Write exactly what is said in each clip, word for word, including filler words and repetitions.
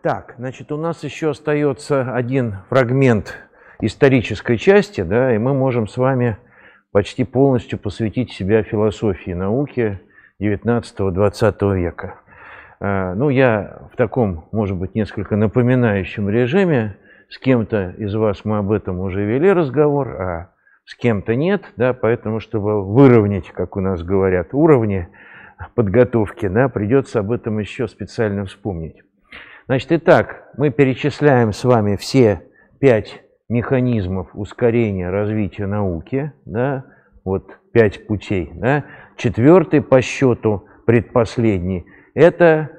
Так, значит, у нас еще остается один фрагмент исторической части, да, и мы можем с вами почти полностью посвятить себя философии науки девятнадцатого-двадцатого века. Ну, я в таком, может быть, несколько напоминающем режиме. С кем-то из вас мы об этом уже вели разговор, а с кем-то нет, да, поэтому, чтобы выровнять, как у нас говорят, уровни подготовки, да, придется об этом еще специально вспомнить. Значит, итак, мы перечисляем с вами все пять механизмов ускорения развития науки, да, вот пять путей, да. Четвертый по счету, предпоследний, это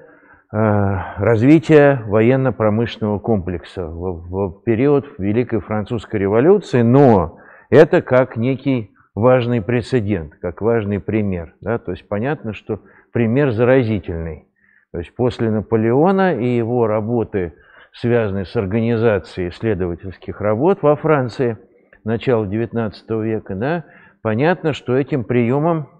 э, развитие военно-промышленного комплекса в, в период Великой Французской революции, но это как некий важный прецедент, как важный пример, да, то есть понятно, что пример заразительный. То есть после Наполеона и его работы, связанной с организацией исследовательских работ во Франции начала девятнадцатого века, да, понятно, что этим приемом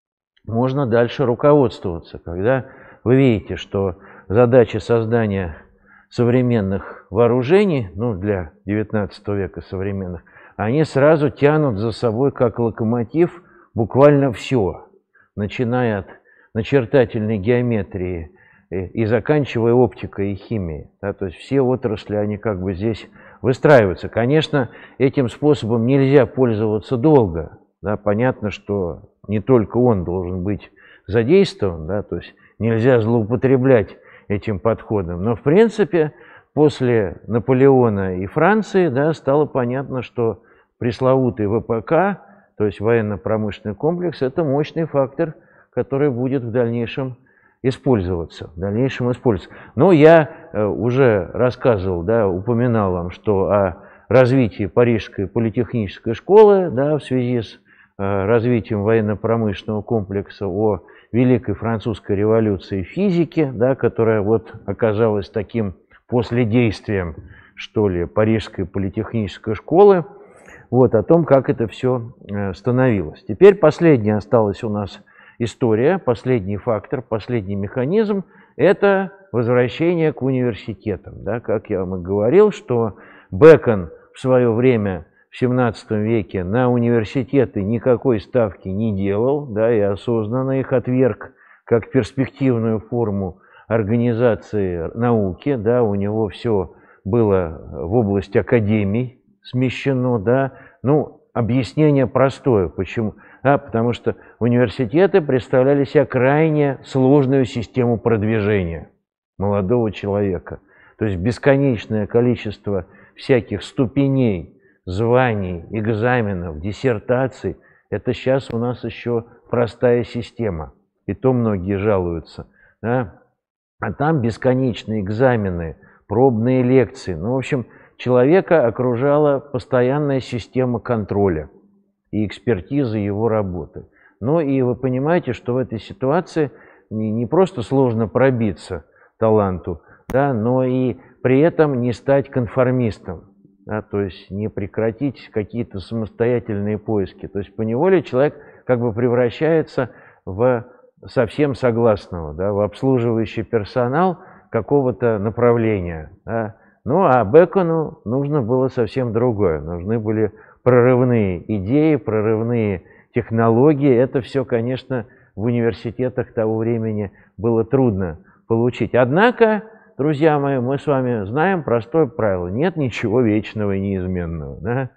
можно дальше руководствоваться. Когда вы видите, что задачи создания современных вооружений, ну, для девятнадцатого века современных, они сразу тянут за собой, как локомотив, буквально все, начиная от начертательной геометрии и заканчивая оптикой и химией. Да, то есть все отрасли, они как бы здесь выстраиваются. Конечно, этим способом нельзя пользоваться долго. Да, понятно, что не только он должен быть задействован, да, то есть нельзя злоупотреблять этим подходом. Но в принципе после Наполеона и Франции, да, стало понятно, что пресловутый вэ пэ ка, то есть военно-промышленный комплекс, это мощный фактор, который будет в дальнейшем использоваться, в дальнейшем использоваться. Но я э, уже рассказывал, да, упоминал вам, что о развитии Парижской политехнической школы, да, в связи с э, развитием военно-промышленного комплекса, о Великой Французской революции физики, да, которая вот оказалась таким последействием, что ли, Парижской политехнической школы, вот о том, как это все э, становилось. Теперь последняя осталась у нас история, последний фактор, последний механизм – это возвращение к университетам. Да, как я вам и говорил, что Бэкон в свое время, в семнадцатом веке, на университеты никакой ставки не делал, да, и осознанно их отверг как перспективную форму организации науки. Да, у него все было в область академий смещено. Да. Ну, объяснение простое. Почему? Да, потому что университеты представляли себе крайне сложную систему продвижения молодого человека. То есть бесконечное количество всяких ступеней, званий, экзаменов, диссертаций. Это сейчас у нас еще простая система. И то многие жалуются. Да? А там бесконечные экзамены, пробные лекции. Ну, в общем, человека окружала постоянная система контроля и экспертизы его работы. Ну и вы понимаете, что в этой ситуации не, не просто сложно пробиться таланту, да, но и при этом не стать конформистом, да, то есть не прекратить какие-то самостоятельные поиски. То есть поневоле человек как бы превращается в совсем согласного, да, в обслуживающий персонал какого-то направления. Да. Ну а Бэкону нужно было совсем другое. Нужны были прорывные идеи, прорывные технологии. Это все, конечно, в университетах того времени было трудно получить. Однако, друзья мои, мы с вами знаем простое правило. Нет ничего вечного и неизменного. Да?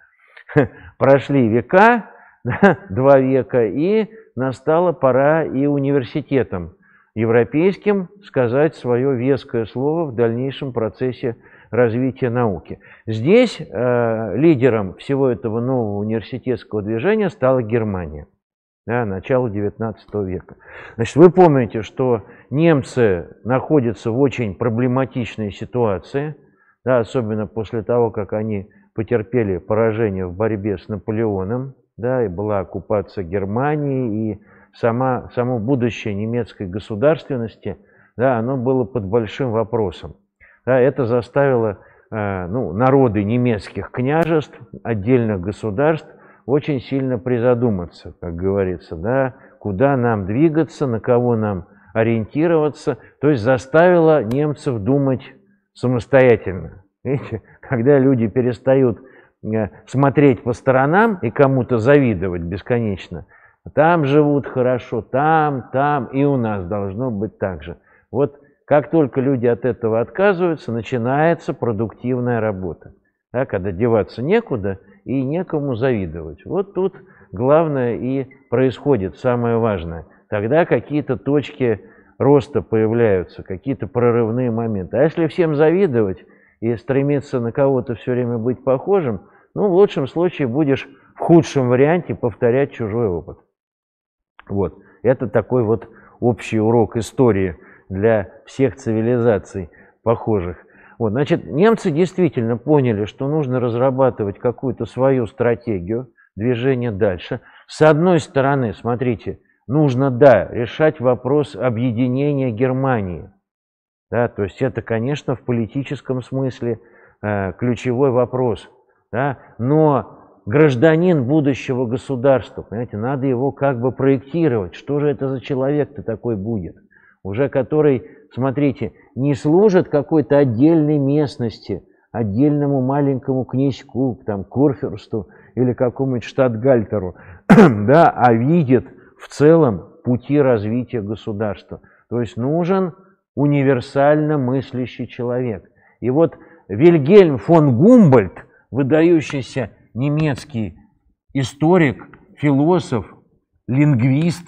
Прошли века, да, два века, и настала пора и университетам европейским сказать свое веское слово в дальнейшем процессе развития науки. Здесь э, лидером всего этого нового университетского движения стала Германия, да, начало девятнадцатого века. Значит, вы помните, что немцы находятся в очень проблематичной ситуации, да, особенно после того, как они потерпели поражение в борьбе с Наполеоном, да, и была оккупация Германии, и сама, само будущее немецкой государственности, да, оно было под большим вопросом. Да, это заставило э, ну, народы немецких княжеств, отдельных государств очень сильно призадуматься, как говорится, да, куда нам двигаться, на кого нам ориентироваться. То есть заставило немцев думать самостоятельно. Видите, когда люди перестают смотреть по сторонам и кому-то завидовать бесконечно, там живут хорошо, там, там, и у нас должно быть так же. Вот как только люди от этого отказываются, начинается продуктивная работа. Да, когда деваться некуда и некому завидовать. Вот тут главное и происходит, самое важное. Тогда какие-то точки роста появляются, какие-то прорывные моменты. А если всем завидовать и стремиться на кого-то все время быть похожим, ну, в лучшем случае будешь в худшем варианте повторять чужой опыт. Вот. Это такой вот общий урок истории для всех цивилизаций похожих. Вот. Значит, немцы действительно поняли, что нужно разрабатывать какую-то свою стратегию движения дальше. С одной стороны, смотрите, нужно, да, решать вопрос объединения Германии. Да, то есть это, конечно, в политическом смысле э, ключевой вопрос. Да, но гражданин будущего государства, понимаете, надо его как бы проектировать. Что же это за человек-то такой будет? Уже который, смотрите, не служит какой-то отдельной местности, отдельному маленькому князьку, там, курфюрсту или какому-нибудь штатгальтеру, да, а видит в целом пути развития государства. То есть нужен универсально мыслящий человек. И вот Вильгельм фон Гумбольдт, выдающийся немецкий историк, философ, лингвист,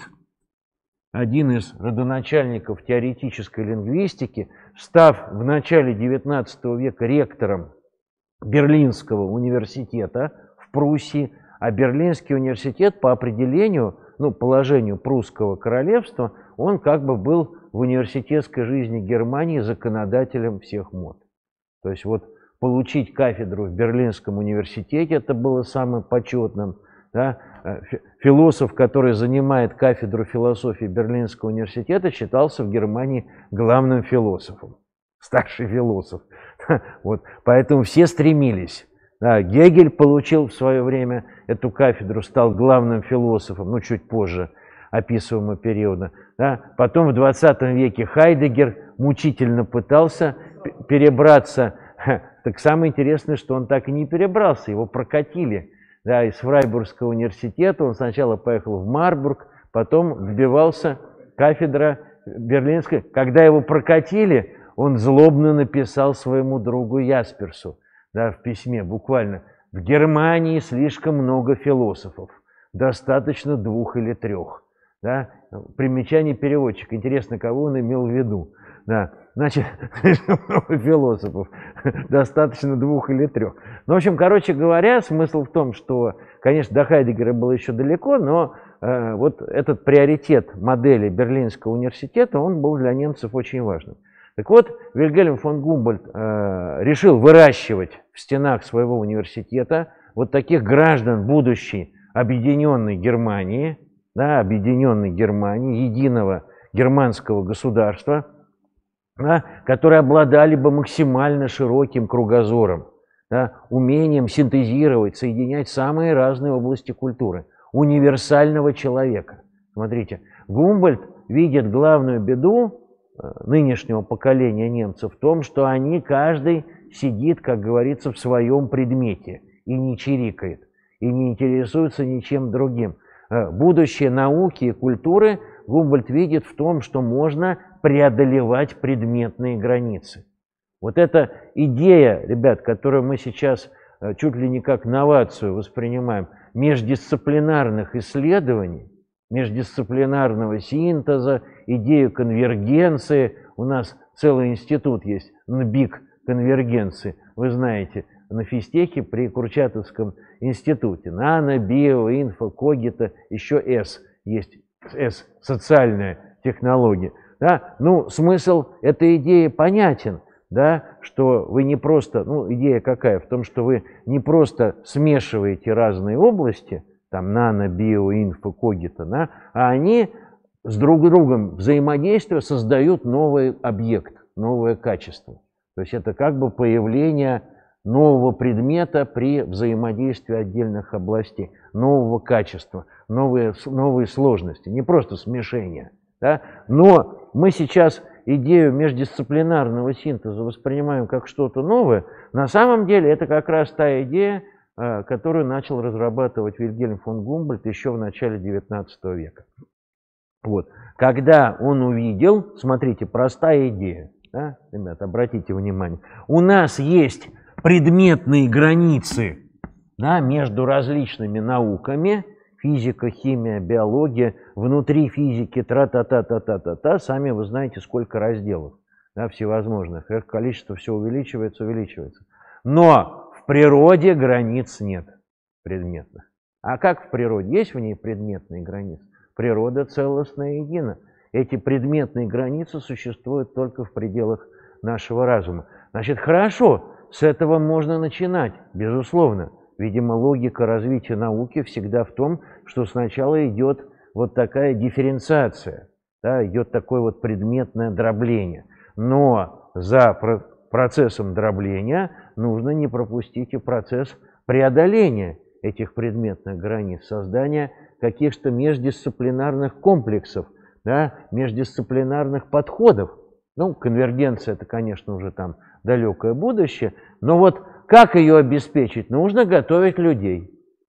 один из родоначальников теоретической лингвистики, став в начале девятнадцатого века ректором Берлинского университета в Пруссии, а Берлинский университет по определению, ну, положению прусского королевства, он как бы был в университетской жизни Германии законодателем всех мод. То есть вот получить кафедру в Берлинском университете, это было самым почетным. Да? Философ, который занимает кафедру философии Берлинского университета, считался в Германии главным философом, старший философ. Вот. Поэтому все стремились. Да, Гегель получил в свое время эту кафедру, стал главным философом, ну, чуть позже описываемого периода. Да. Потом в двадцатом веке Хайдеггер мучительно пытался перебраться. Так самое интересное, что он так и не перебрался, его прокатили. Да, из Фрайбургского университета он сначала поехал в Марбург, потом добивался кафедра Берлинской. Когда его прокатили, он злобно написал своему другу Ясперсу, да, в письме буквально: в Германии слишком много философов, достаточно двух или трех. Да. Примечание переводчика. Интересно, кого он имел в виду. Да. Значит, много философов, достаточно двух или трех. Ну, в общем, короче говоря, смысл в том, что, конечно, до Хайдеггера было еще далеко, но э, вот этот приоритет модели Берлинского университета, он был для немцев очень важным. Так вот, Вильгельм фон Гумбольдт э, решил выращивать в стенах своего университета вот таких граждан будущей объединенной Германии, да, объединенной Германии, единого германского государства, да, которые обладали бы максимально широким кругозором, да, умением синтезировать, соединять самые разные области культуры, универсального человека. Смотрите, Гумбольдт видит главную беду нынешнего поколения немцев в том, что они, каждый сидит, как говорится, в своем предмете и не чирикает, и не интересуется ничем другим. Будущее науки и культуры Гумбольдт видит в том, что можно преодолевать предметные границы. Вот эта идея, ребят, которую мы сейчас чуть ли не как новацию воспринимаем, междисциплинарных исследований, междисциплинарного синтеза, идею конвергенции. У нас целый институт есть, эн би и си конвергенции, вы знаете, на физтехе при Курчатовском институте. Нано, био, инфо, когито, еще С есть, С, социальная технология. Да? Ну, смысл этой идеи понятен, да? Что вы не просто, ну, идея какая? В том, что вы не просто смешиваете разные области, там, нано, био, инфо, когито, да? А они с друг другом взаимодействуя создают новый объект, новое качество. То есть это как бы появление нового предмета при взаимодействии отдельных областей, нового качества, новые, новые сложности, не просто смешение. Да? Но мы сейчас идею междисциплинарного синтеза воспринимаем как что-то новое, на самом деле это как раз та идея, которую начал разрабатывать Вильгельм фон Гумбольдт еще в начале девятнадцатого века. Вот. Когда он увидел, смотрите, простая идея, да, ребят, обратите внимание, у нас есть предметные границы, да, между различными науками, физика, химия, биология, внутри физики, тра-та-та-та-та-та-та, сами вы знаете, сколько разделов, да, всевозможных, их количество все увеличивается, увеличивается. Но в природе границ нет предметных. А как в природе? Есть в ней предметные границы? Природа целостная и едина. Эти предметные границы существуют только в пределах нашего разума. Значит, хорошо, с этого можно начинать, безусловно. Видимо, логика развития науки всегда в том, что сначала идет вот такая дифференциация, да, идет такое вот предметное дробление. Но за процессом дробления нужно не пропустить и процесс преодоления этих предметных границ, создания каких-то междисциплинарных комплексов, да, междисциплинарных подходов. Ну, конвергенция – это, конечно, уже там далекое будущее, но вот как ее обеспечить? Нужно готовить людей.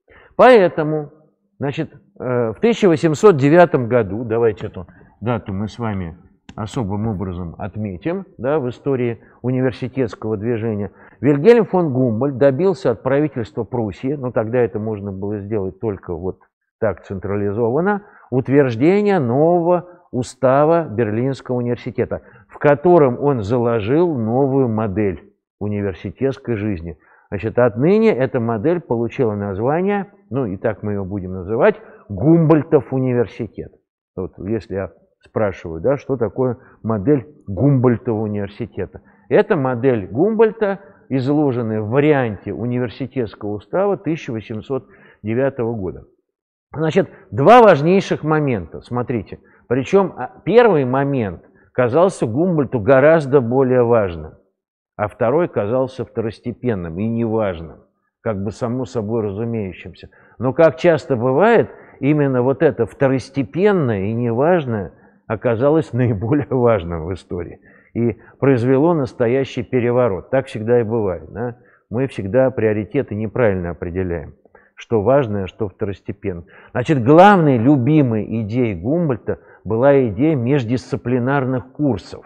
Поэтому, значит, в тысяча восемьсот девятом году, давайте эту дату мы с вами особым образом отметим, да, в истории университетского движения, Вильгельм фон Гумбольдт добился от правительства Пруссии, ну тогда это можно было сделать только вот так централизованно, утверждения нового устава Берлинского университета, в котором он заложил новую модель университетской жизни. Значит, отныне эта модель получила название, ну и так мы ее будем называть, Гумбольдтов университет. Вот, если я спрашиваю, да, что такое модель Гумбольдтова университета. Это модель Гумбольдта, изложенная в варианте университетского устава тысяча восемьсот девятого года. Значит, два важнейших момента, смотрите. Причем первый момент казался Гумбольдту гораздо более важным, а второй казался второстепенным и неважным, как бы само собой разумеющимся. Но, как часто бывает, именно вот это второстепенное и неважное оказалось наиболее важным в истории и произвело настоящий переворот. Так всегда и бывает. Да? Мы всегда приоритеты неправильно определяем, что важное, что второстепенно. Значит, главной любимой идеей Гумбольдта была идея междисциплинарных курсов.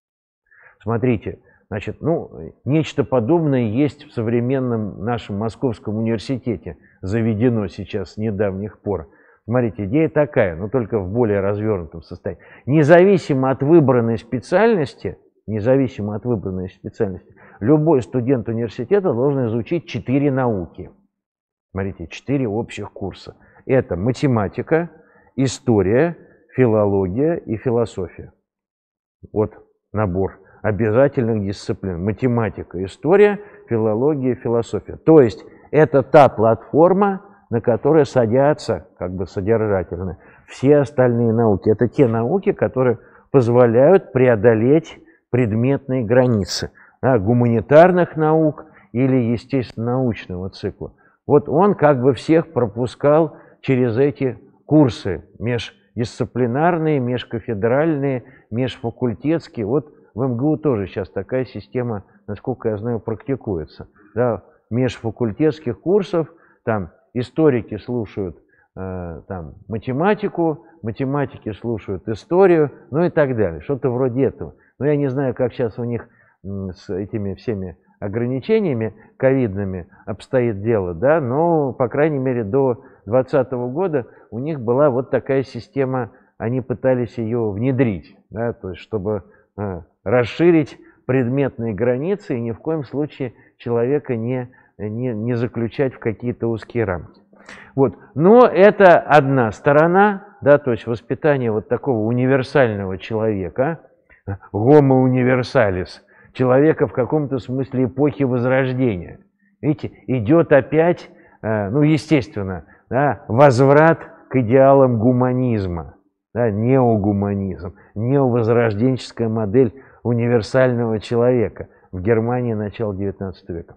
Смотрите, значит, ну, нечто подобное есть в современном нашем Московском университете, заведено сейчас с недавних пор. Смотрите, идея такая, но только в более развернутом состоянии. Независимо от выбранной специальности, независимо от выбранной специальности, любой студент университета должен изучить четыре науки. Смотрите, четыре общих курса. Это математика, история, филология и философия. Вот набор обязательных дисциплин. Математика, история, филология, философия. То есть это та платформа, на которой садятся, как бы содержательно, все остальные науки. Это те науки, которые позволяют преодолеть предметные границы, да, гуманитарных наук или естественно-научного цикла. Вот он как бы всех пропускал через эти курсы междисциплинарные, межкафедральные, межфакультетские. Вот в эм гэ у тоже сейчас такая система, насколько я знаю, практикуется. Да, межфакультетских курсов, там историки слушают э, там, математику, математики слушают историю, ну и так далее. Что-то вроде этого. Но я не знаю, как сейчас у них с этими всеми ограничениями ковидными обстоит дело, да, но, по крайней мере, до двадцатого года у них была вот такая система, они пытались ее внедрить, да, то есть чтобы э, расширить предметные границы и ни в коем случае человека не, не, не заключать в какие-то узкие рамки. Вот. Но это одна сторона, да, то есть воспитание вот такого универсального человека, homo universalis, человека в каком-то смысле эпохи Возрождения. Видите, идет опять, ну, естественно, да, возврат к идеалам гуманизма, да, неогуманизм, неовозрожденческая модель универсального человека в Германии начала девятнадцатого века.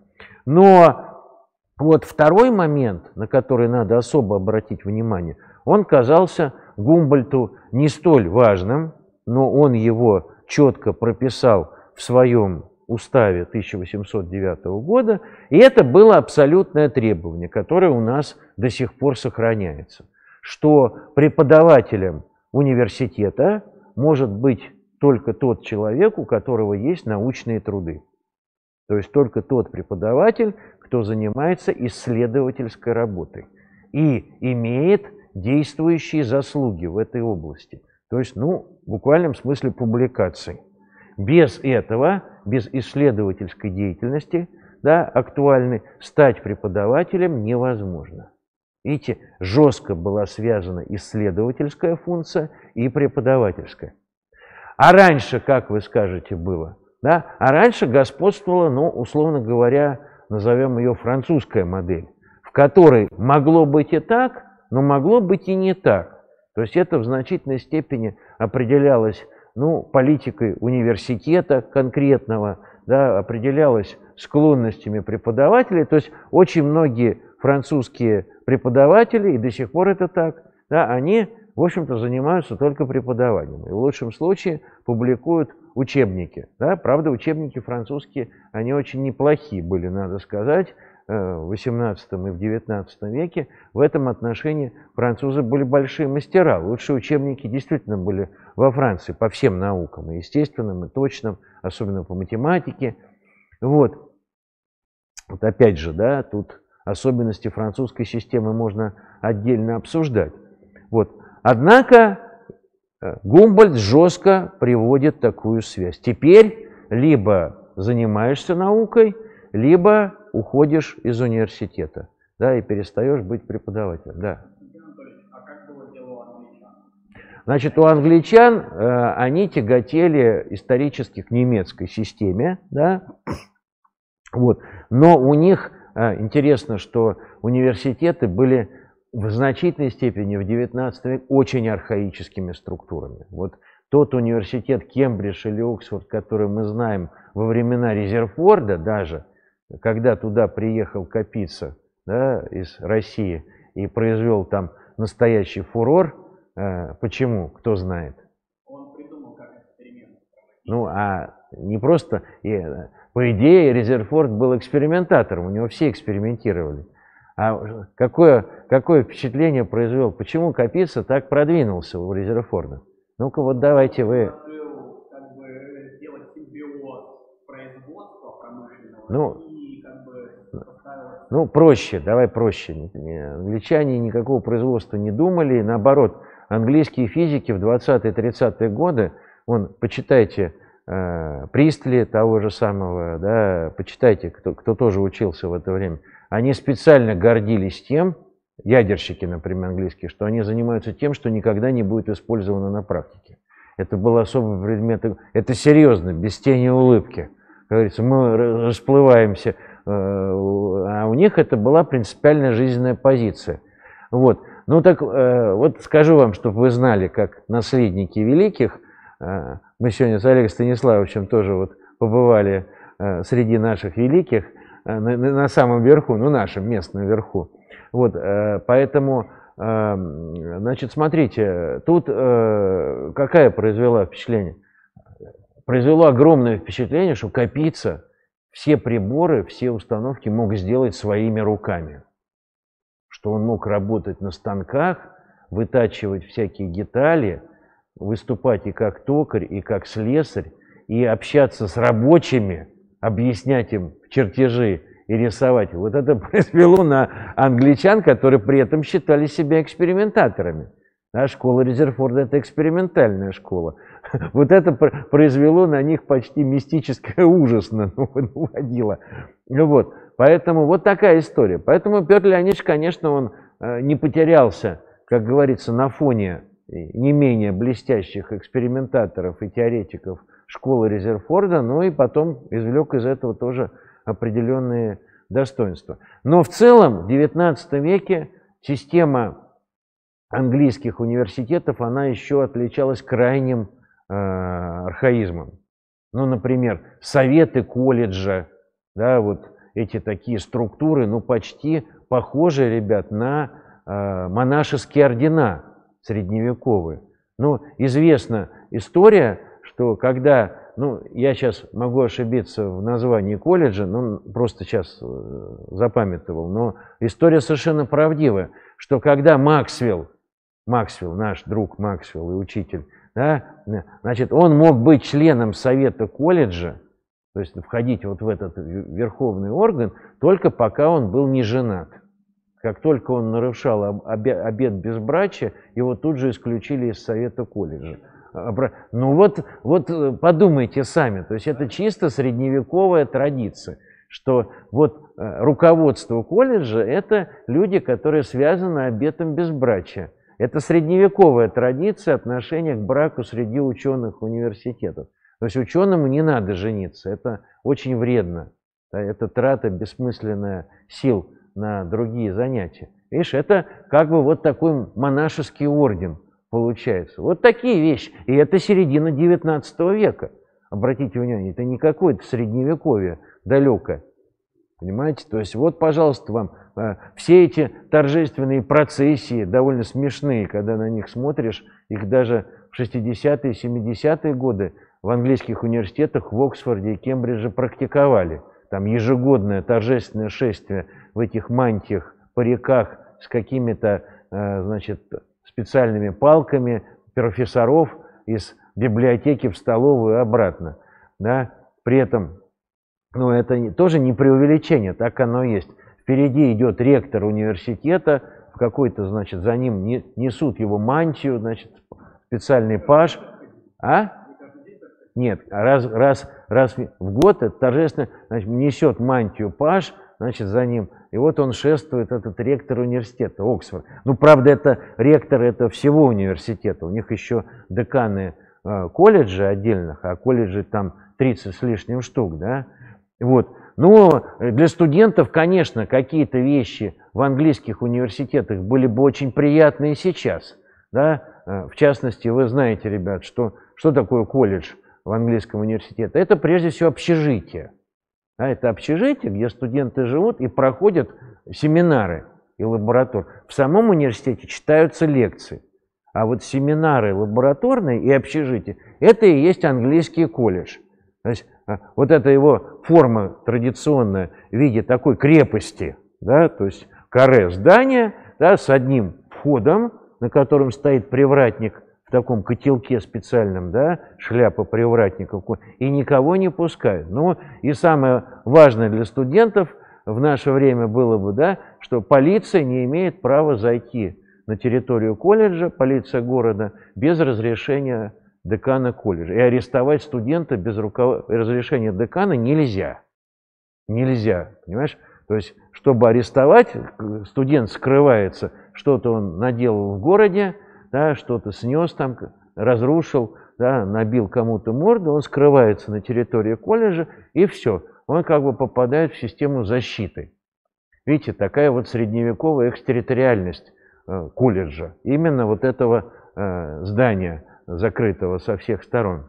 Но вот второй момент, на который надо особо обратить внимание, он казался Гумбольдту не столь важным, но он его четко прописал в своем уставе тысяча восемьсот девятого года, и это было абсолютное требование, которое у нас до сих пор сохраняется, что преподавателем университета может быть только тот человек, у которого есть научные труды. То есть только тот преподаватель, кто занимается исследовательской работой и имеет действующие заслуги в этой области. То есть, ну, в буквальном смысле публикаций. Без этого, без исследовательской деятельности, да, актуальной, стать преподавателем невозможно. Видите, жестко была связана исследовательская функция и преподавательская. А раньше, как вы скажете, было? Да? А раньше господствовала, ну, условно говоря, назовем ее французская модель, в которой могло быть и так, но могло быть и не так. То есть это в значительной степени определялось, ну, политикой университета конкретного, да, определялось склонностями преподавателей. То есть очень многие французские преподаватели, и до сих пор это так, да, они, в общем-то, занимаются только преподаванием. И в лучшем случае публикуют учебники. Да. Правда, учебники французские, они очень неплохие были, надо сказать, в восемнадцатом и в девятнадцатом веке. В этом отношении французы были большие мастера. Лучшие учебники действительно были во Франции по всем наукам, и естественным, и точным, особенно по математике. Вот. Вот опять же, да, тут особенности французской системы можно отдельно обсуждать. Вот. Однако Гумбольдт жестко приводит такую связь. Теперь либо занимаешься наукой, либо уходишь из университета, да, и перестаешь быть преподавателем. Да. А как было дело у англичан? Значит, у англичан э, они тяготели исторически к немецкой системе, да, вот. Но у них э, интересно, что университеты были в значительной степени в девятнадцатом веке очень архаическими структурами. Вот тот университет Кембридж или Оксфорд, который мы знаем во времена Резерфорда даже, когда туда приехал Капица, да, из России и произвел там настоящий фурор, э, почему, кто знает? Он придумал, как эксперимент. Ну, а не просто... И, по идее, Резерфорд был экспериментатором, у него все экспериментировали. А какое, какое впечатление произвел? Почему Капица так продвинулся у Резерфорда? Ну-ка, вот давайте вы... Как бы сделать симбиоз производства промышленного Ну, и как бы поставил... Ну, проще, давай проще. Англичане никакого производства не думали. Наоборот, английские физики в двадцатые-тридцатые годы, вон, почитайте э, Пристли того же самого, да, почитайте, кто, кто тоже учился в это время. Они специально гордились тем, ядерщики, например, английские, что они занимаются тем, что никогда не будет использовано на практике. Это был особый предмет. Это серьезно, без тени улыбки. Как говорится, мы расплываемся, а у них это была принципиальная жизненная позиция. Вот. Ну так, вот скажу вам, чтобы вы знали, как наследники великих, мы сегодня с Олегом Станиславовичем тоже вот побывали среди наших великих, на, на самом верху, ну нашем местном верху. Вот, поэтому, значит, смотрите, тут какая произвела впечатление? Произвело огромное впечатление, что Капица все приборы, все установки мог сделать своими руками. Что он мог работать на станках, вытачивать всякие детали, выступать и как токарь, и как слесарь, и общаться с рабочими, объяснять им чертежи и рисовать. Вот это произвело на англичан, которые при этом считали себя экспериментаторами. А школа Резерфорда – это экспериментальная школа. Вот это произвело на них почти мистическое ужас, наводило. Вот. Поэтому вот такая история. Поэтому Петр Леонидович, конечно, он не потерялся, как говорится, на фоне не менее блестящих экспериментаторов и теоретиков школы Резерфорда, но и потом извлек из этого тоже определенные достоинства. Но в целом в девятнадцатом веке система английских университетов, она еще отличалась крайним э, архаизмом. Ну, например, советы колледжа, да, вот эти такие структуры, ну, почти похожи, ребят, на э, монашеские ордена средневековые. Ну, известна история, что когда, ну, я сейчас могу ошибиться в названии колледжа, ну, просто сейчас запамятовал, но история совершенно правдивая, что когда Максвелл, Максвелл, наш друг Максвелл и учитель, да, значит, он мог быть членом совета колледжа, то есть входить вот в этот верховный орган, только пока он был не женат. Как только он нарушал обет безбрачия, его тут же исключили из совета колледжа. Ну вот, вот подумайте сами, то есть это чисто средневековая традиция, что вот руководство колледжа – это люди, которые связаны обетом безбрачия. Это средневековая традиция отношения к браку среди ученых университетов. То есть ученому не надо жениться, это очень вредно, это трата бессмысленная сил на другие занятия. Видишь, это как бы вот такой монашеский орден получается. Вот такие вещи. И это середина девятнадцатого века. Обратите внимание, это не какое-то средневековье далекое. Понимаете? То есть вот, пожалуйста, вам э, все эти торжественные процессии довольно смешные, когда на них смотришь, их даже в шестидесятые, семидесятые годы в английских университетах в Оксфорде и Кембридже практиковали. Там ежегодное торжественное шествие в этих мантиях, париках с какими-то, э, значит, специальными палками профессоров из библиотеки в столовую и обратно. Да? При этом, ну, это не, тоже не преувеличение, так оно есть. Впереди идет ректор университета, в какой-то, значит, за ним не, несут его мантию, значит, специальный паж. А? Нет, раз, раз, раз в год это торжественно, значит, несет мантию паж, значит, за ним. И вот он шествует, этот ректор университета, Оксфорд. Ну, правда, это ректор это всего университета. У них еще деканы э, колледжа отдельных, а колледжи там тридцать с лишним штук, да. Вот. Но для студентов, конечно, какие-то вещи в английских университетах были бы очень приятны и сейчас, да. В частности, вы знаете, ребят, что, что такое колледж в английском университете? Это прежде всего общежитие. А это общежитие, где студенты живут и проходят семинары и лаборатории. В самом университете читаются лекции. А вот семинары лабораторные и общежитие – это и есть английский колледж. То есть вот эта его форма традиционная в виде такой крепости, да, то есть каре здания, да, с одним входом, на котором стоит привратник в таком котелке специальном, да, шляпа привратника, и никого не пускают. Ну, и самое важное для студентов в наше время было бы, да, что полиция не имеет права зайти на территорию колледжа, полиция города, без разрешения декана колледжа. И арестовать студента без руков... разрешения декана нельзя. Нельзя, понимаешь? То есть, чтобы арестовать, студент скрывается, что-то он наделал в городе, да, что-то снес там, разрушил, да, набил кому-то морду, он скрывается на территории колледжа, и все. Он как бы попадает в систему защиты. Видите, такая вот средневековая экстерриториальность э, колледжа. Именно вот этого э, здания, закрытого со всех сторон.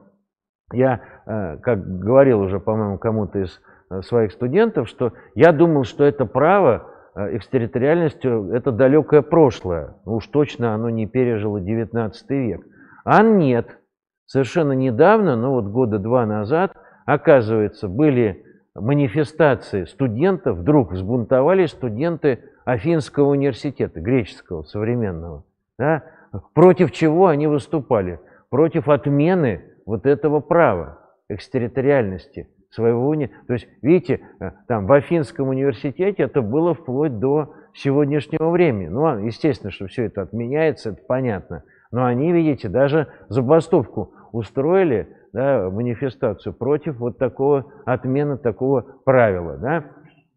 Я, э, как говорил уже, по-моему, кому-то из э, своих студентов, что я думал, что это право экстерриториальностью это далекое прошлое. Уж точно оно не пережило девятнадцатый век. А нет. Совершенно недавно, ну вот года два назад, оказывается, были манифестации студентов, вдруг взбунтовались студенты Афинского университета, греческого, современного. Да? Против чего они выступали? Против отмены вот этого права экстерриториальности своего уни... То есть, видите, там в Афинском университете это было вплоть до сегодняшнего времени. Ну, естественно, что все это отменяется, это понятно. Но они, видите, даже забастовку устроили, да, манифестацию против вот такого отмены такого правила. Да?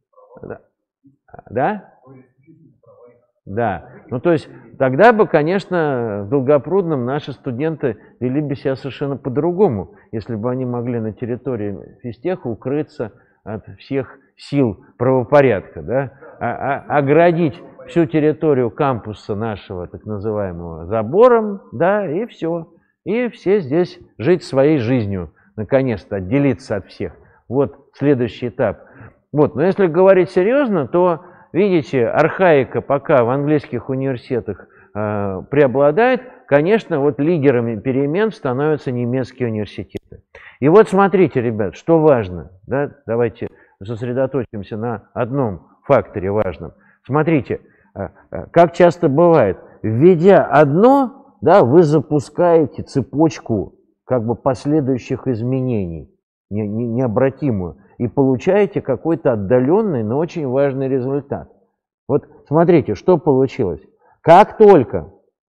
Да? Да? Да. Ну, то есть, тогда бы, конечно, в Долгопрудном наши студенты вели бы себя совершенно по-другому, если бы они могли на территории физтеха укрыться от всех сил правопорядка, да? а, а, оградить всю территорию кампуса нашего, так называемого, забором, да, и все. И все здесь жить своей жизнью, наконец-то, отделиться от всех. Вот следующий этап. Вот. Но если говорить серьезно, то видите, архаика пока в английских университетах э, преобладает, конечно, вот лидерами перемен становятся немецкие университеты. И вот смотрите, ребят, что важно, да, давайте сосредоточимся на одном факторе важном. Смотрите, как часто бывает, введя одно, да, вы запускаете цепочку как бы последующих изменений, не, не, необратимую, и получаете какой-то отдаленный, но очень важный результат. Вот смотрите, что получилось. Как только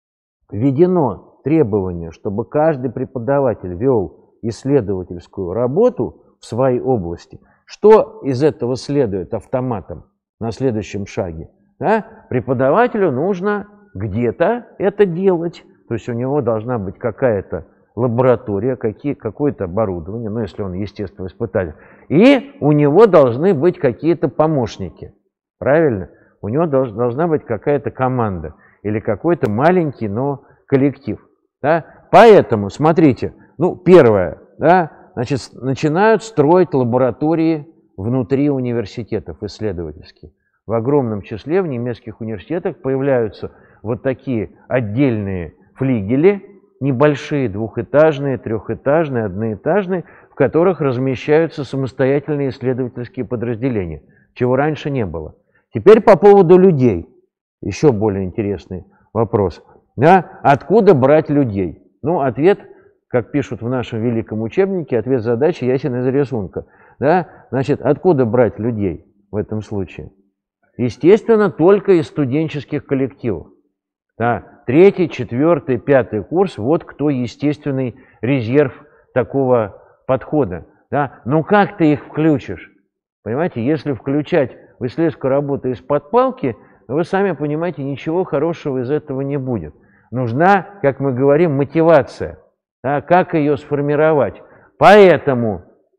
введено требование, чтобы каждый преподаватель вел исследовательскую работу в своей области, что из этого следует автоматом на следующем шаге? Да? Преподавателю нужно где-то это делать, то есть у него должна быть какая-то лаборатория, какие, какое-то оборудование, ну если он естественно испытатель, и у него должны быть какие-то помощники, правильно? У него долж, должна быть какая-то команда или какой-то маленький, но коллектив. Да? Поэтому, смотрите, ну первое, да, значит, начинают строить лаборатории внутри университетов исследовательские. В огромном числе в немецких университетах появляются вот такие отдельные флигели, небольшие, двухэтажные, трехэтажные, одноэтажные, в которых размещаются самостоятельные исследовательские подразделения, чего раньше не было. Теперь по поводу людей. Еще более интересный вопрос. Да? Откуда брать людей? Ну, ответ, как пишут в нашем великом учебнике, ответ задачи ясен из рисунка. Да? Значит, откуда брать людей в этом случае? Естественно, только из студенческих коллективов. Да? Третий, четвертый, пятый курс, вот кто естественный резерв такого подхода. Да? Ну как ты их включишь? Понимаете, если включать в исследовательскую работу из-под палки, вы сами понимаете, ничего хорошего из этого не будет. Нужна, как мы говорим, мотивация. Да? Как ее сформировать? Поэтому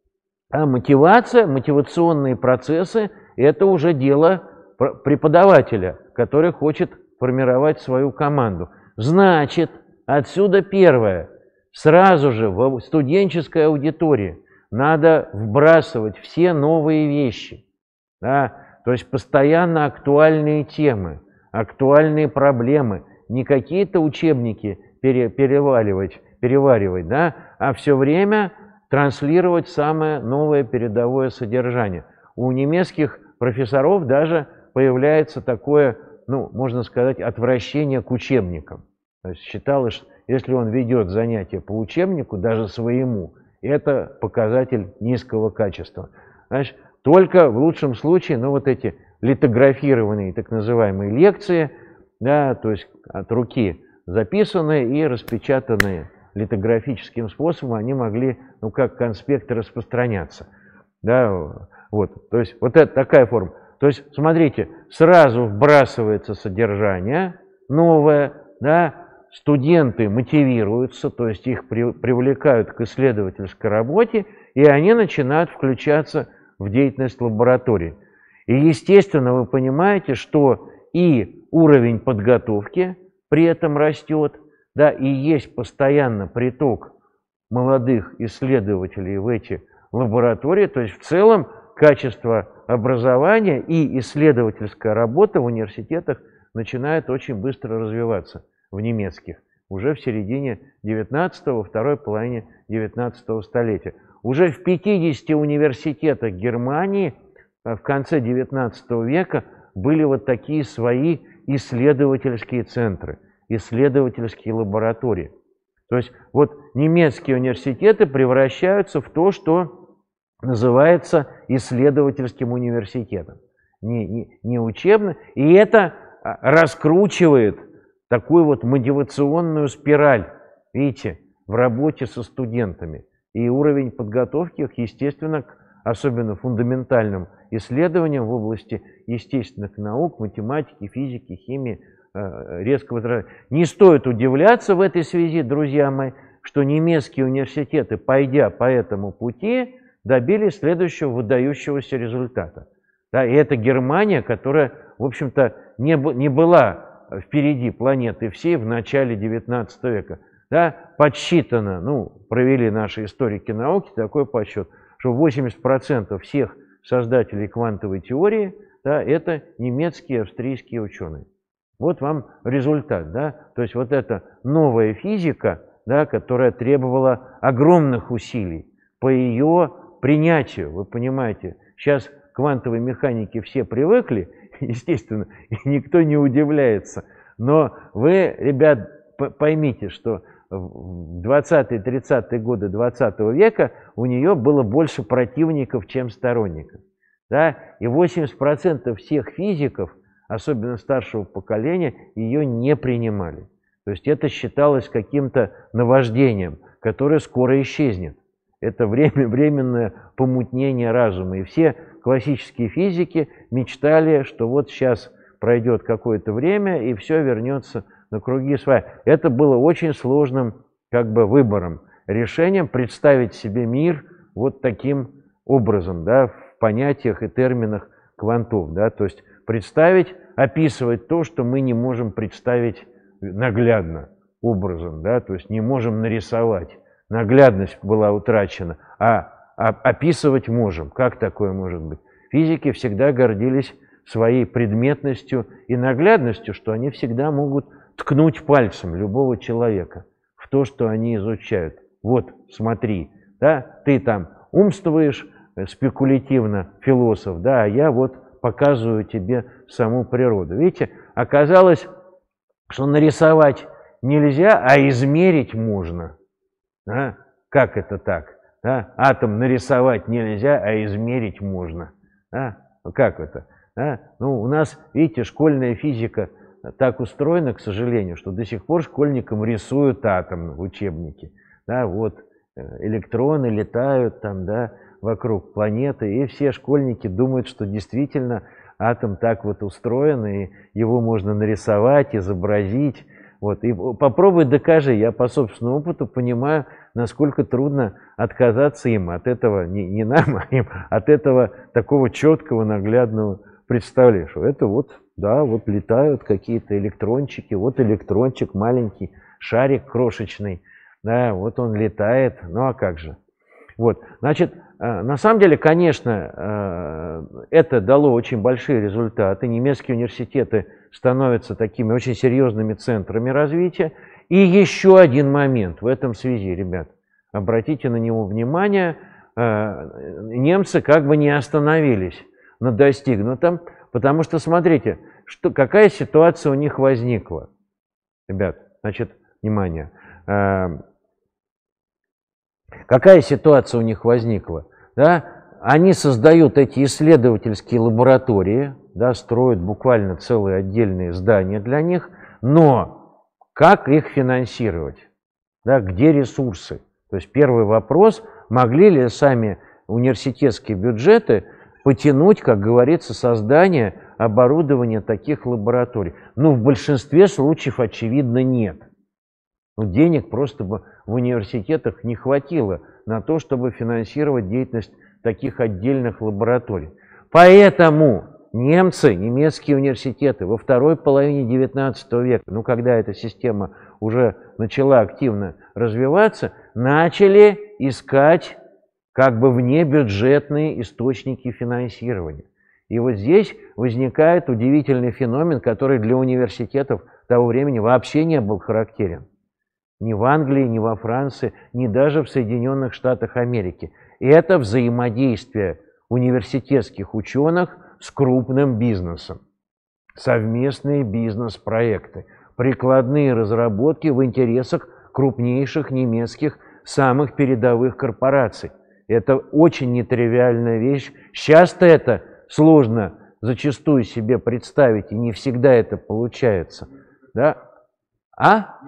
а мотивация, мотивационные процессы – это уже дело преподавателя, который хочет формировать свою команду. Значит, отсюда первое. Сразу же в студенческой аудитории надо вбрасывать все новые вещи. Да? То есть постоянно актуальные темы, актуальные проблемы. Не какие-то учебники пере, переваливать, переваривать, да? А все время транслировать самое новое передовое содержание. У немецких профессоров даже появляется такое, ну, можно сказать, отвращение к учебникам. То есть считалось, что если он ведет занятия по учебнику, даже своему, это показатель низкого качества. Значит, только в лучшем случае, ну, вот эти литографированные так называемые лекции, да, то есть от руки записанные и распечатанные литографическим способом, они могли, ну, как конспекты распространяться. Да, вот, то есть вот это такая форма. То есть, смотрите, сразу вбрасывается содержание новое, да, студенты мотивируются, то есть их при, привлекают к исследовательской работе, и они начинают включаться в деятельность лаборатории. И, естественно, вы понимаете, что и уровень подготовки при этом растет, да, и есть постоянно приток молодых исследователей в эти лаборатории, то есть в целом качество образования и исследовательская работа в университетах начинает очень быстро развиваться в немецких, уже в середине девятнадцатого, второй половине девятнадцатого столетия. Уже в пятидесяти университетах Германии в конце девятнадцатого века были вот такие свои исследовательские центры, исследовательские лаборатории. То есть вот немецкие университеты превращаются в то, что называется исследовательским университетом, не, не, не учебным. И это раскручивает такую вот мотивационную спираль, видите, в работе со студентами. И уровень подготовки их, естественно, к особенно фундаментальным исследованиям в области естественных наук, математики, физики, химии, резко возрастает. Не стоит удивляться в этой связи, друзья мои, что немецкие университеты, пойдя по этому пути, добились следующего выдающегося результата. Да, и это Германия, которая, в общем-то, не, не была впереди планеты всей в начале девятнадцатого века. Да, подсчитано, ну, провели наши историки науки такой подсчет, что восемьдесят процентов всех создателей квантовой теории, да, это немецкие, австрийские ученые. Вот вам результат, да, то есть вот эта новая физика, да, которая требовала огромных усилий по ее принятию. Вы понимаете, сейчас к квантовой механике все привыкли, естественно, и никто не удивляется. Но вы, ребят, поймите, что в двадцатые-тридцатые годы двадцатого века у нее было больше противников, чем сторонников. Да? И восемьдесят процентов всех физиков, особенно старшего поколения, ее не принимали. То есть это считалось каким-то наваждением, которое скоро исчезнет. Это время, временное помутнение разума. И все классические физики мечтали, что вот сейчас пройдет какое-то время, и все вернется на круги своя. Это было очень сложным как бы выбором, решением представить себе мир вот таким образом, да, в понятиях и терминах квантов. Да, то есть представить, описывать то, что мы не можем представить наглядно образом, да, то есть не можем нарисовать. Наглядность была утрачена, а, а описывать можем. Как такое может быть? Физики всегда гордились своей предметностью и наглядностью, что они всегда могут ткнуть пальцем любого человека в то, что они изучают. Вот, смотри, да, ты там умствуешь спекулятивно, философ, да, а я вот показываю тебе саму природу. Видите, оказалось, что нарисовать нельзя, а измерить можно. Да? Как это так? Да? Атом нарисовать нельзя, а измерить можно. Да? Как это? Да? Ну, у нас, видите, школьная физика так устроена, к сожалению, что до сих пор школьникам рисуют атом в учебнике. Да? Вот электроны летают там, да, вокруг планеты, и все школьники думают, что действительно атом так вот устроен, и его можно нарисовать, изобразить. Вот. И попробуй докажи, я по собственному опыту понимаю, насколько трудно отказаться им от этого, не, не нам, а им, от этого такого четкого, наглядного представления. Что это вот, да, вот летают какие-то электрончики, вот электрончик маленький, шарик крошечный, да, вот он летает, ну а как же. Вот, значит, на самом деле, конечно, это дало очень большие результаты. Немецкие университеты становятся такими очень серьезными центрами развития. И еще один момент в этом связи, ребят, обратите на него внимание, немцы как бы не остановились на достигнутом, потому что, смотрите, что, какая ситуация у них возникла. Ребят, значит, внимание. Какая ситуация у них возникла? Да? Они создают эти исследовательские лаборатории, да, строят буквально целые отдельные здания для них, но как их финансировать? Да, где ресурсы? То есть первый вопрос, могли ли сами университетские бюджеты потянуть, как говорится, создание оборудования таких лабораторий? Ну, в большинстве случаев, очевидно, нет. Ну, денег просто бы в университетах не хватило на то, чтобы финансировать деятельность таких отдельных лабораторий. Поэтому немцы, немецкие университеты во второй половине девятнадцатого века, ну, когда эта система уже начала активно развиваться, начали искать как бы внебюджетные источники финансирования. И вот здесь возникает удивительный феномен, который для университетов того времени вообще не был характерен. Ни в Англии, ни во Франции, ни даже в Соединенных Штатах Америки. Это взаимодействие университетских ученых с крупным бизнесом. Совместные бизнес-проекты, прикладные разработки в интересах крупнейших немецких самых передовых корпораций. Это очень нетривиальная вещь. Сейчас-то это сложно зачастую себе представить, и не всегда это получается. Да? А?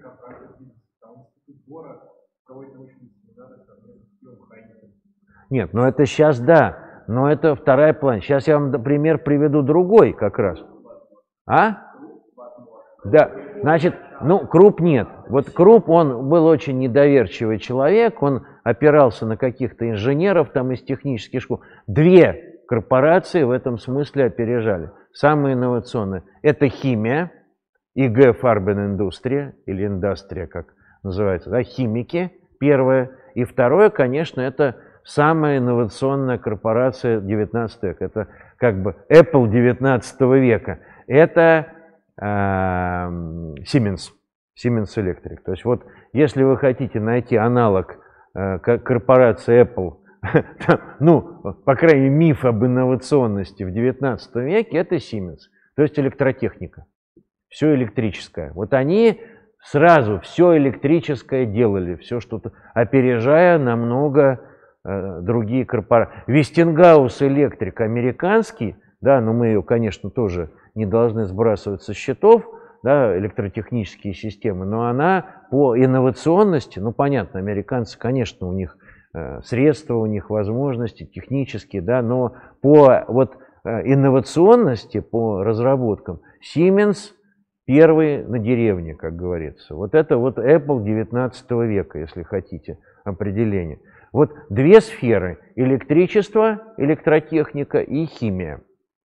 Нет, ну это сейчас да, но это вторая план. Сейчас я вам пример приведу другой как раз. А? Да, значит, ну Круп нет. Вот Круп, он был очень недоверчивый человек, он опирался на каких-то инженеров там из технических школ. Две корпорации в этом смысле опережали. Самые инновационные. Это химия, и гэ Farben-Industrie, или индустрия, как называется, да, химики, первое. И второе, конечно, это самая инновационная корпорация девятнадцатого века. Это как бы Apple девятнадцатого века. Это э, Siemens, Siemens Electric. То есть вот, если вы хотите найти аналог корпорация Apple, ну, по крайней мере, миф об инновационности в девятнадцатом веке, это Siemens, то есть электротехника. Все электрическое. Вот они сразу все электрическое делали, все что-то, опережая намного э, другие корпорации. Westinghouse Electric американский, да, но мы ее, конечно, тоже не должны сбрасывать со счетов, да, электротехнические системы, но она по инновационности, ну, понятно, американцы, конечно, у них э, средства, у них возможности технические, да, но по вот э, инновационности, по разработкам, Siemens первый на деревне, как говорится. Вот это вот Apple девятнадцатого века, если хотите, определение. Вот две сферы: электричество, электротехника и химия.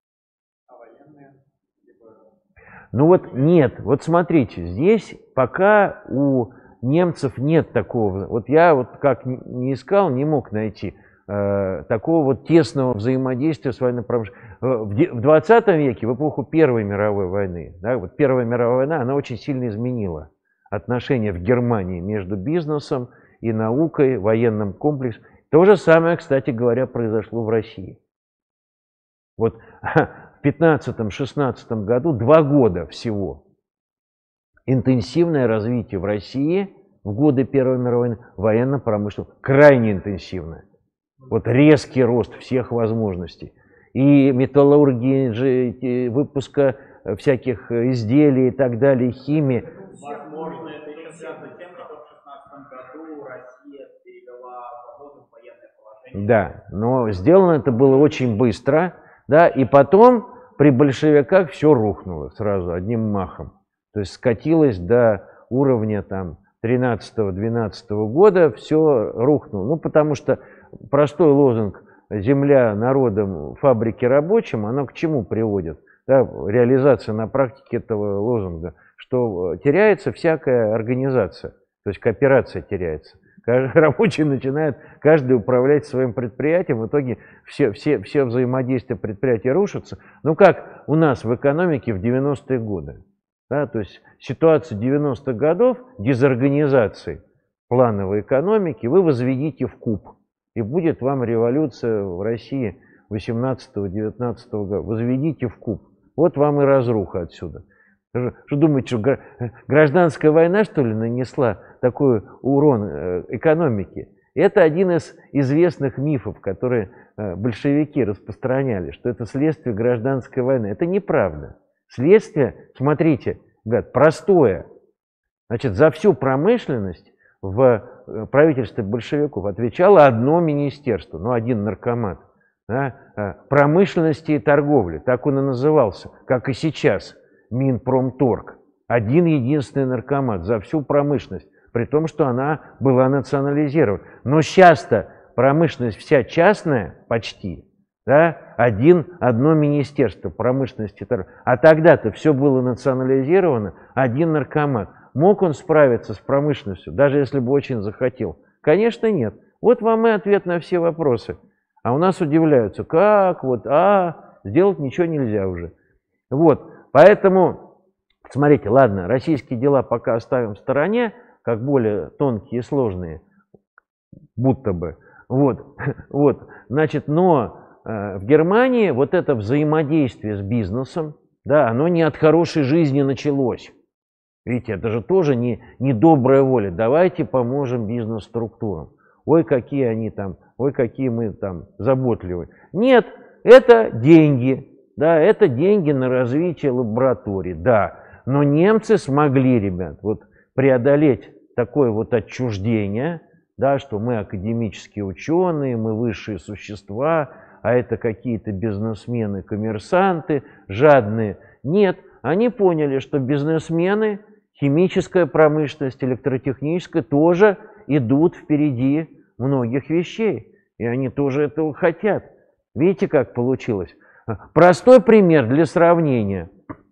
Ну вот нет, вот смотрите, здесь пока у немцев нет такого, вот я вот как не искал, не мог найти э, такого вот тесного взаимодействия с военной промышленностью. В двадцатом веке, в эпоху Первой мировой войны, да, вот Первая мировая война, она очень сильно изменила отношения в Германии между бизнесом и наукой, военным комплексом. То же самое, кстати говоря, произошло в России. Вот в пятнадцатом-шестнадцатом году, два года всего, интенсивное развитие в России в годы Первой мировой войны, военно-промышленного, крайне интенсивное. Вот резкий рост всех возможностей. И металлургии, выпуска всяких изделий и так далее, химии. Возможно, это еще связано с тем, что в шестнадцатом году Россия перевела заводы в военное положение. Да, но сделано это было очень быстро, да, и потом при большевиках все рухнуло сразу одним махом. То есть скатилось до уровня там тринадцатого-двенадцатого года, все рухнуло. Ну, потому что простой лозунг «Земля народом, фабрики рабочим», оно к чему приводит? Да, реализация на практике этого лозунга, что теряется всякая организация, то есть кооперация теряется. Рабочие начинают каждый управлять своим предприятием, в итоге все, все, все взаимодействия предприятия рушатся. Ну как у нас в экономике в девяностые годы. Да, то есть ситуация девяностых годов, дезорганизации плановой экономики, вы возведите в куб. И будет вам революция в России восемнадцатого-девятнадцатого года. Возведите в куб. Вот вам и разруха отсюда. Что думаете, что гражданская война, что ли, нанесла такой урон экономике? Это один из известных мифов, которые большевики распространяли, что это следствие гражданской войны. Это неправда. Следствие, смотрите, ребят, простое. Значит, за всю промышленность в правительстве большевиков отвечало одно министерство, ну, один наркомат, да, промышленности и торговли, так он и назывался, как и сейчас, Минпромторг. Один единственный наркомат за всю промышленность, при том, что она была национализирована. Но сейчас-то промышленность вся частная, почти, да, один, одно министерство промышленности и торговли. А тогда-то все было национализировано, один наркомат. Мог он справиться с промышленностью, даже если бы очень захотел? Конечно, нет. Вот вам и ответ на все вопросы. А у нас удивляются, как вот, а, сделать ничего нельзя уже. Вот, поэтому, смотрите, ладно, российские дела пока оставим в стороне, как более тонкие и сложные, будто бы. Вот, вот, значит, но э, в Германии вот это взаимодействие с бизнесом, да, оно не от хорошей жизни началось. Видите, это же тоже не, не добрая воля. Давайте поможем бизнес-структурам. Ой, какие они там, ой, какие мы там заботливые. Нет, это деньги. Да, это деньги на развитие лабораторий, да. Но немцы смогли, ребят, вот преодолеть такое вот отчуждение, да, что мы академические ученые, мы высшие существа, а это какие-то бизнесмены, коммерсанты, жадные. Нет, они поняли, что бизнесмены, химическая промышленность, электротехническая тоже идут впереди многих вещей. И они тоже этого хотят. Видите, как получилось? Простой пример для сравнения.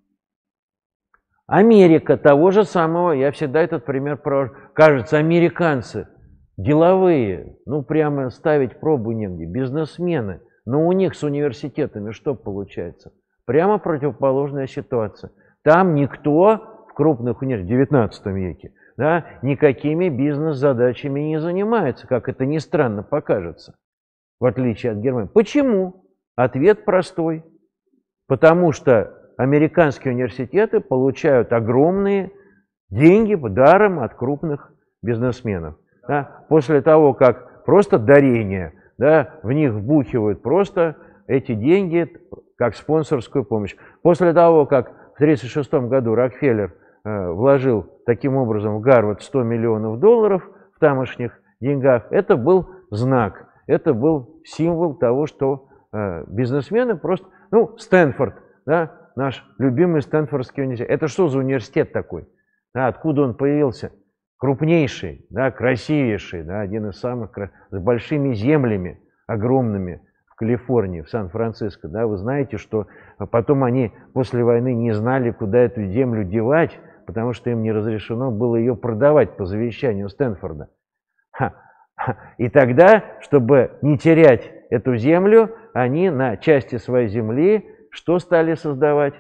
Америка того же самого, я всегда этот пример провожу. Кажется, американцы деловые, ну прямо ставить пробу негде, бизнесмены. Но у них с университетами что получается? Прямо противоположная ситуация. Там никто в крупных университетов в девятнадцатом веке, да, никакими бизнес-задачами не занимаются, как это ни странно покажется, в отличие от Германии. Почему? Ответ простой. Потому что американские университеты получают огромные деньги даром от крупных бизнесменов. Да. После того, как просто дарение, да, в них вбухивают просто эти деньги, как спонсорскую помощь. После того, как в тысяча девятьсот тридцать шестом году Рокфеллер э, вложил таким образом в Гарвард сто миллионов долларов в тамошних деньгах, это был знак, это был символ того, что э, бизнесмены просто... Ну, Стэнфорд, да, наш любимый Стэнфордский университет. Это что за университет такой? Да, откуда он появился? Крупнейший, да, красивейший, да, один из самых... с большими землями, огромными, в Калифорнии, в Сан-Франциско. Да, вы знаете, что потом они после войны не знали, куда эту землю девать, потому что им не разрешено было ее продавать по завещанию Стэнфорда. Ха. И тогда, чтобы не терять эту землю, они на части своей земли что стали создавать?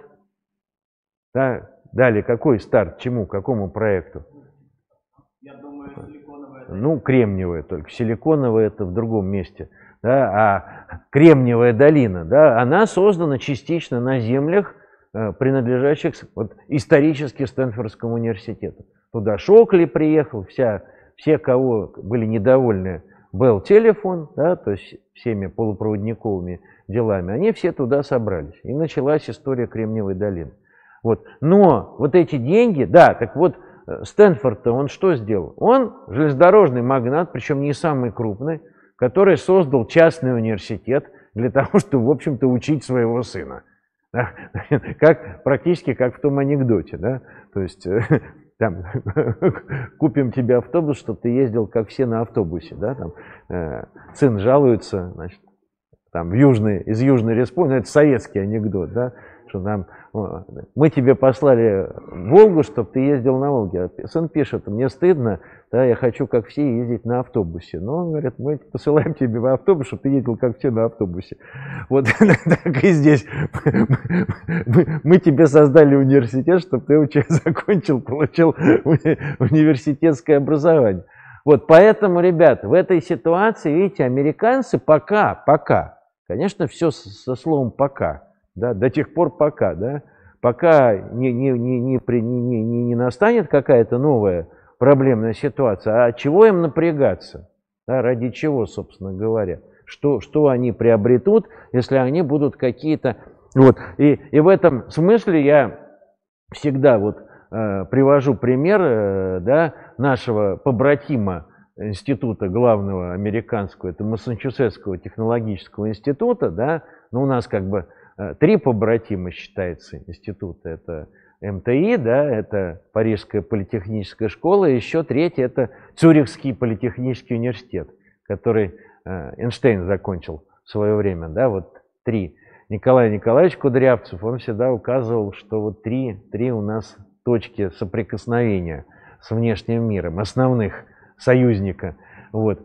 Да, дали какой старт, чему, какому проекту? Я думаю, силиконовая. Ну, кремниевая только. Силиконовая это в другом месте. Да, а Кремниевая долина, да, она создана частично на землях, э, принадлежащих вот, исторически Стэнфордскому университету. Туда Шокли приехал, вся, все, кого были недовольны Bell Telephone, да, то есть всеми полупроводниковыми делами, они все туда собрались. И началась история Кремниевой долины. Вот. Но вот эти деньги, да, так вот, Стэнфорд-то он что сделал? Он железнодорожный магнат, причем не самый крупный, который создал частный университет для того, чтобы, в общем-то, учить своего сына. Да? Как, практически как в том анекдоте. Да? То есть, там, купим тебе автобус, чтобы ты ездил, как все, на автобусе. Да? Там, э, сын жалуется, значит, там, в Южной, из Южной Республики, это советский анекдот, да? Что там, мы тебе послали Волгу, чтобы ты ездил на Волге. А сын пишет, мне стыдно, да, я хочу, как все, ездить на автобусе. Но он говорит, мы посылаем тебе в автобус, чтобы ты ездил, как все, на автобусе. Вот так и здесь. Мы, мы тебе создали университет, чтобы ты закончил, получил университетское образование. Вот поэтому, ребята, в этой ситуации, видите, американцы пока, пока, конечно, все со словом «пока», да, до тех пор пока, да, пока не, не, не, не, не, не, не настанет какая-то новая проблемная ситуация, а чего им напрягаться, да, ради чего, собственно говоря, что, что они приобретут, если они будут какие-то... Вот. И, и в этом смысле я всегда вот, э, привожу пример э, да, нашего побратима института главного американского, это Массачусетского технологического института, да, но у нас как бы три побратима считается института, это эм тэ и, да, это Парижская политехническая школа, и еще третий это Цюрихский политехнический университет, который э, Эйнштейн закончил в свое время, да, вот три. Николай Николаевич Кудрявцев, он всегда указывал, что вот три, три у нас точки соприкосновения с внешним миром, основных союзника. Вот.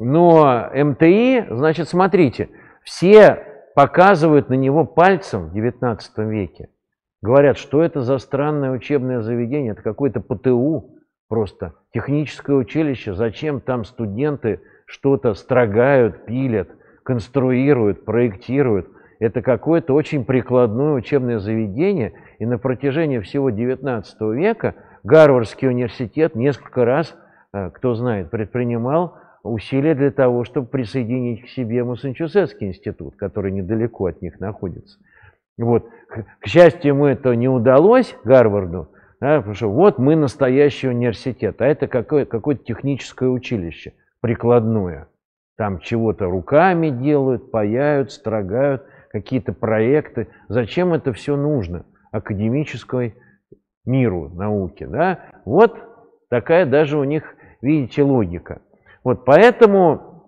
Но эм тэ и, значит, смотрите, все показывают на него пальцем в девятнадцатом веке. Говорят, что это за странное учебное заведение, это какой-то пэ тэ у, просто техническое училище, зачем там студенты что-то строгают, пилят, конструируют, проектируют. Это какое-то очень прикладное учебное заведение, и на протяжении всего девятнадцатого века Гарвардский университет несколько раз, кто знает, предпринимал усилия для того, чтобы присоединить к себе Массачусетский институт, который недалеко от них находится. Вот. К счастью, ему это не удалось, Гарварду, да, потому что вот мы настоящий университет, а это какое- какое-то техническое училище, прикладное. Там чего-то руками делают, паяют, строгают, какие-то проекты. Зачем это все нужно академической миру, науке? Да? Вот такая даже у них, видите, логика. Вот поэтому,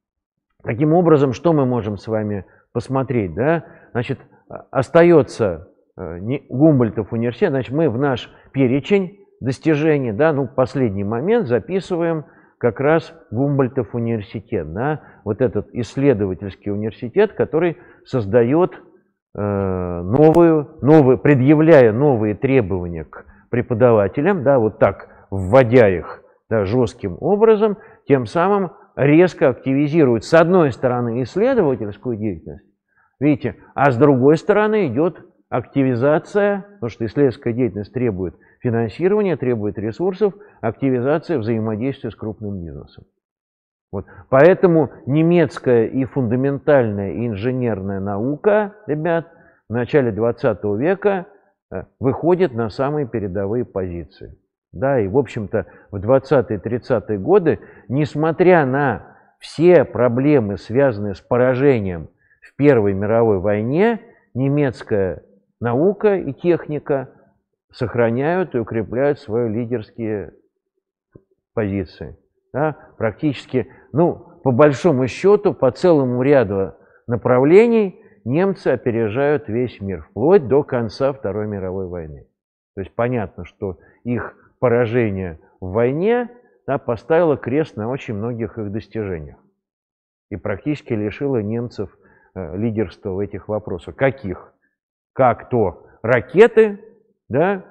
таким образом, что мы можем с вами посмотреть? Да? Значит, остается Гумбольдтов университет, значит, мы в наш перечень достижений, да, ну, последний момент записываем как раз Гумбольдтов университет, да, вот этот исследовательский университет, который создает э, новую, новые, предъявляя новые требования к преподавателям, да, вот так, вводя их, да, жестким образом, тем самым резко активизирует, с одной стороны, исследовательскую деятельность, видите, а с другой стороны идет активизация, потому что исследовательская деятельность требует финансирования, требует ресурсов, активизация взаимодействия с крупным бизнесом. Вот. Поэтому немецкая и фундаментальная и инженерная наука, ребят, в начале двадцатого века выходит на самые передовые позиции. Да, и, в общем-то, в двадцатые-тридцатые годы, несмотря на все проблемы, связанные с поражением в Первой мировой войне, немецкая наука и техника сохраняют и укрепляют свои лидерские позиции. Да, практически, ну, по большому счету, по целому ряду направлений немцы опережают весь мир, вплоть до конца Второй мировой войны. То есть понятно, что их поражение в войне, да, поставило крест на очень многих их достижениях и практически лишило немцев э, лидерства в этих вопросах. Каких? Как то ракеты, да,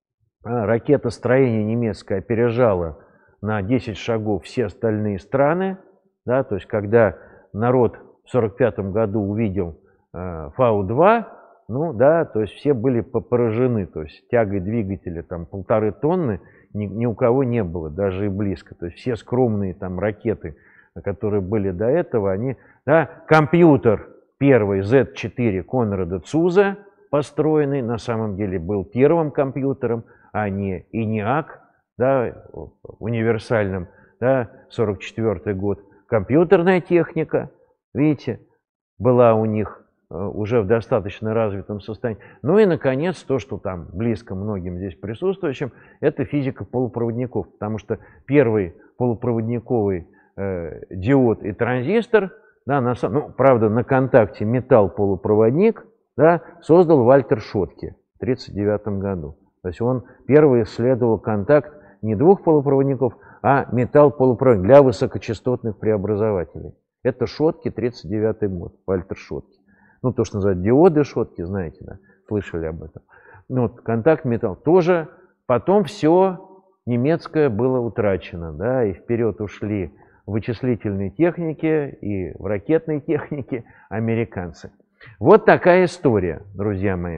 ракетостроение немецкое опережало на десять шагов все остальные страны, да, то есть когда народ в сорок пятом году увидел э, Фау два, ну да, то есть все были поражены, то есть тягой двигателя там полторы тонны ни, ни у кого не было, даже и близко, то есть все скромные там ракеты, которые были до этого, они, да, компьютер первый зет четыре Конрада Цуза, построенный, на самом деле был первым компьютером, а не ИНИАК, да, универсальным, да, сорок четвёртый год. Компьютерная техника, видите, была у них уже в достаточно развитом состоянии. Ну и, наконец, то, что там близко многим здесь присутствующим, это физика полупроводников, потому что первый полупроводниковый э, диод и транзистор, да, на, ну, правда, на контакте металл-полупроводник, да, создал Вальтер Шотке в тридцать девятом году. То есть он первый исследовал контакт не двух полупроводников, а металл-полупроводник для высокочастотных преобразователей. Это Шотке, тридцать девятый год, Вальтер Шотке. Ну, то, что называют диоды Шотке, знаете, да, слышали об этом. Ну, вот, контакт металл. Тоже потом все немецкое было утрачено, да, и вперед ушли в вычислительной технике и в ракетной технике американцы. Вот такая история, друзья мои.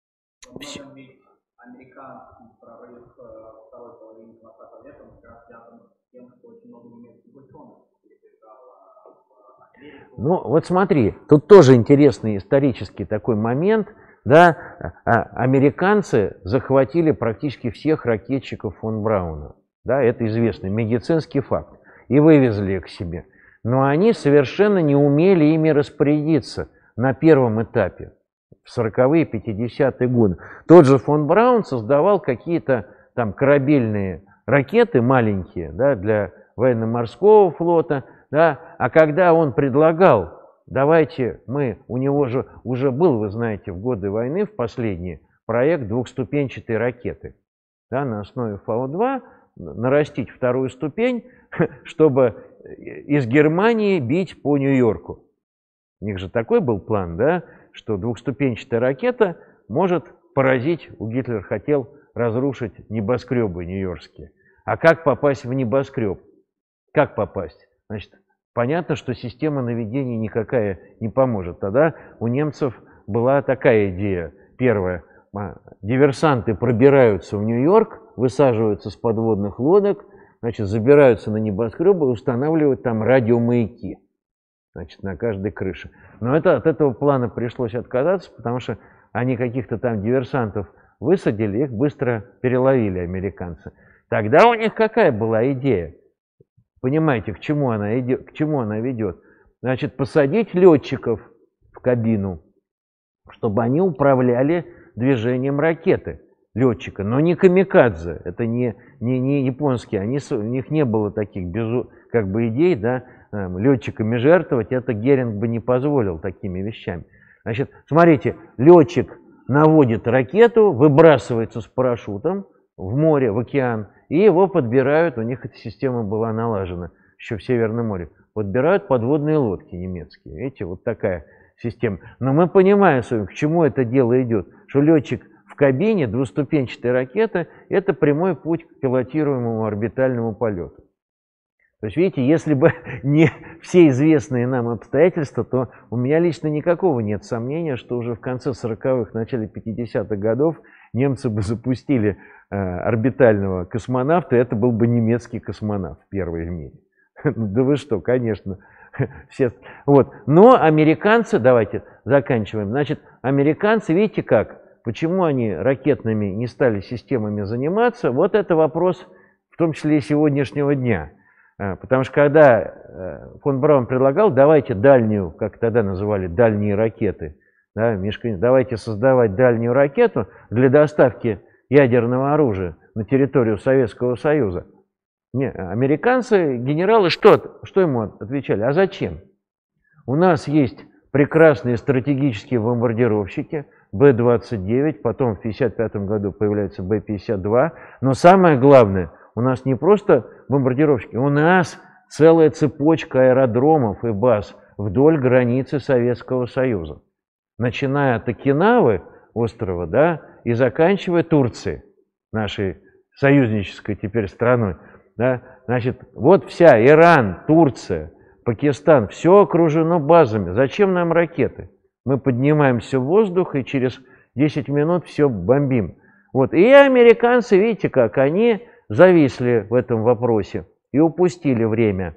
Американский прорыв второй половины двадцатого века как раз связан с тем, что очень много немецких ученых перебежало в Америку. Ну, вот смотри, тут тоже интересный исторический такой момент, да, американцы захватили практически всех ракетчиков фон Брауна, да, это известный медицинский факт, и вывезли их к себе. Но они совершенно не умели ими распорядиться на первом этапе. В сороковые, пятидесятые годы. Тот же фон Браун создавал какие-то там корабельные ракеты маленькие, да, для военно-морского флота, да, а когда он предлагал, давайте мы, у него же уже был, вы знаете, в годы войны, в последние, проект двухступенчатой ракеты, да, на основе Фау два, нарастить вторую ступень, чтобы из Германии бить по Нью-Йорку. У них же такой был план, да, что двухступенчатая ракета может поразить, у Гитлера хотел разрушить небоскребы нью-йоркские. А как попасть в небоскреб? Как попасть? Значит, понятно, что система наведения никакая не поможет. Тогда у немцев была такая идея. Первое. Диверсанты пробираются в Нью-Йорк, высаживаются с подводных лодок, значит, забираются на небоскребы и устанавливают там радиомаяки. Значит, на каждой крыше. Но это, от этого плана пришлось отказаться, потому что они каких-то там диверсантов высадили, их быстро переловили американцы. Тогда у них какая была идея? Понимаете, к чему она идет, к чему она ведет? Значит, посадить летчиков в кабину, чтобы они управляли движением ракеты летчика, но не камикадзе, это не, не, не японские, они, у них не было таких безу, как бы идей, да, летчиками жертвовать, это Геринг бы не позволил такими вещами. Значит, смотрите, летчик наводит ракету, выбрасывается с парашютом в море, в океан, и его подбирают, у них эта система была налажена еще в Северном море, подбирают подводные лодки немецкие. Видите, вот такая система. Но мы понимаем, к чему это дело идет, что летчик в кабине двуступенчатой ракеты – это прямой путь к пилотируемому орбитальному полету. То есть, видите, если бы не все известные нам обстоятельства, то у меня лично никакого нет сомнения, что уже в конце сороковых, начале пятидесятых годов немцы бы запустили э, орбитального космонавта, и это был бы немецкий космонавт, первый в мире. Да вы что, конечно. Все. Вот. Но американцы, давайте заканчиваем. Значит, американцы, видите как, почему они ракетными не стали системами заниматься, вот это вопрос, в том числе и сегодняшнего дня. Потому что когда фон Браун предлагал, давайте дальнюю, как тогда называли, дальние ракеты, да, Мишка, давайте создавать дальнюю ракету для доставки ядерного оружия на территорию Советского Союза. Не, американцы, генералы, что, что ему отвечали? А зачем? У нас есть прекрасные стратегические бомбардировщики Бэ двадцать девять, потом в пятьдесят пятом году появляется Бэ пятьдесят два, но самое главное, у нас не просто бомбардировщики, у нас целая цепочка аэродромов и баз вдоль границы Советского Союза. Начиная от Окинавы, острова, да, и заканчивая Турцией, нашей союзнической теперь страной. Да. Значит, вот вся Иран, Турция, Пакистан, все окружено базами. Зачем нам ракеты? Мы поднимаемся в воздух и через десять минут все бомбим. Вот. И американцы, видите как, они зависли в этом вопросе и упустили время.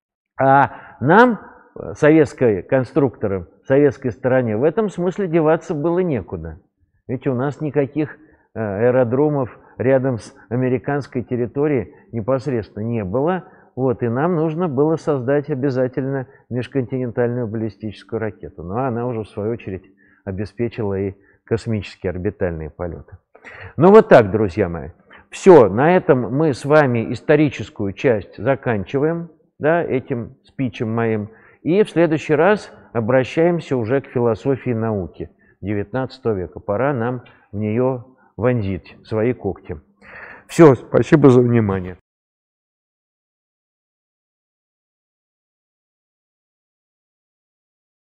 А нам, советской конструкторам, советской стороне, в этом смысле деваться было некуда. Ведь у нас никаких аэродромов рядом с американской территорией непосредственно не было. Вот, и нам нужно было создать обязательно межконтинентальную баллистическую ракету. Но она уже, в свою очередь, обеспечила и космические орбитальные полеты. Ну вот так, друзья мои. Все, на этом мы с вами историческую часть заканчиваем, да, этим спичем моим. И в следующий раз обращаемся уже к философии науки девятнадцатого века. Пора нам в нее вонзить свои когти. Все, спасибо за внимание.